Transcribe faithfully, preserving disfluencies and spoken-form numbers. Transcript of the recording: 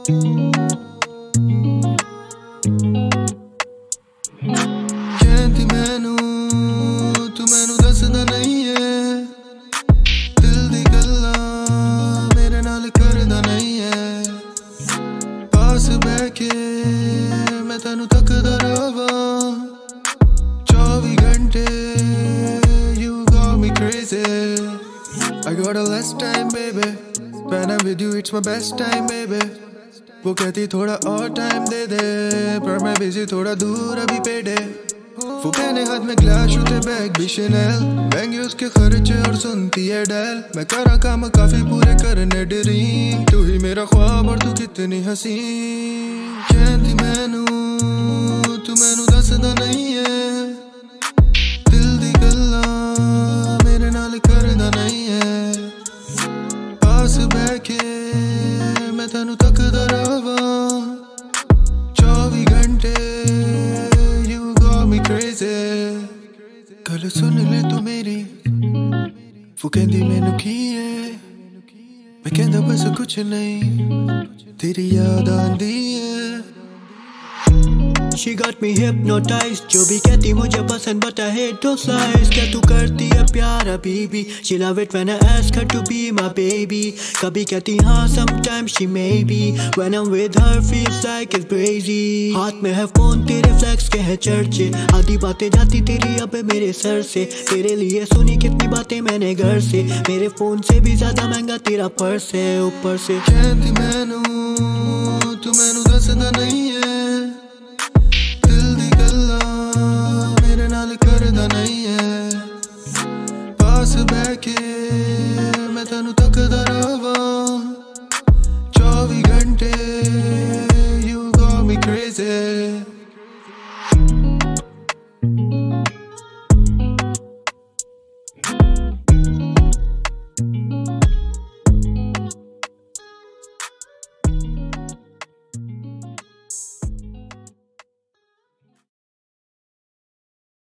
कहती मैनू तू मैनू दसदा नहीं है, दिल दी गल्लां मेरे नाल करदा नहीं है। पास बैठ के मैं तेनू तकदा रहां चौबी घंटे, you got me crazy। I got a less time baby, when I'm with you it's my best time baby। वो कहती थोड़ा और टाइम दे दे, पर मैं बिजी थोड़ा दूर अभी पेडे। वो पहने हाथ में ग्लास उठे बैग भी शनेल, महंगे उसके खर्चे और सुनती है डैल। मैं करा काम काफी पूरे करने ड्रीम, तू ही मेरा ख्वाब और तू कितनी हसीन। कहती मैनू तू मैनू दसदा नहीं है, दिल दी गल्लां मेरे नाल करदा नहीं है। पास बैठ के मैं तेनू तकदा रहां चौबी घंटे, you got me crazy। गल सुन ले तू मेरी, वो कहंदी मैनू की है, मैं कहंदा बस कुछ नहीं, तेरी याद आंदी है। She got me hypnotized, जो भी कहती मुझे पसंद but I hate those lies। क्या तू करती है प्यार अभी? She love it when I ask her to be my baby। कभी कहती हाँ sometimes she maybe, when I'm with her feels like it's crazy। हाथ में है फोन तेरे फ्लैक्स के है चर्चे, आधी बातें जाती तेरी अब मेरे सर से। तेरे लिए सुनी कितनी बातें मैंने घर से, मेरे फोन से भी ज्यादा महंगा तेरा पर्स है ऊपर से। कहती मैनू तू मैनू दसदा नहीं है, मेरे नाल करदा नहीं है। पास बैठ के मैं तेनू तकदा रहां चौबी घंटे, you got me crazy।